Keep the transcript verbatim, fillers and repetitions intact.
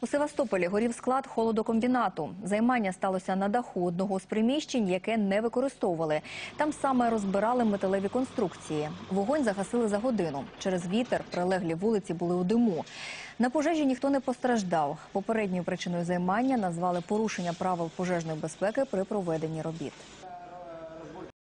У Севастополі горів склад холодокомбінату. Займання сталося на даху одного з приміщень, яке не використовували. Там саме розбирали металеві конструкції. Вогонь загасили за годину. Через вітер прилеглі вулиці були у диму. На пожежі ніхто не постраждав. Попередньою причиною займання назвали порушення правил пожежної безпеки при проведенні робіт.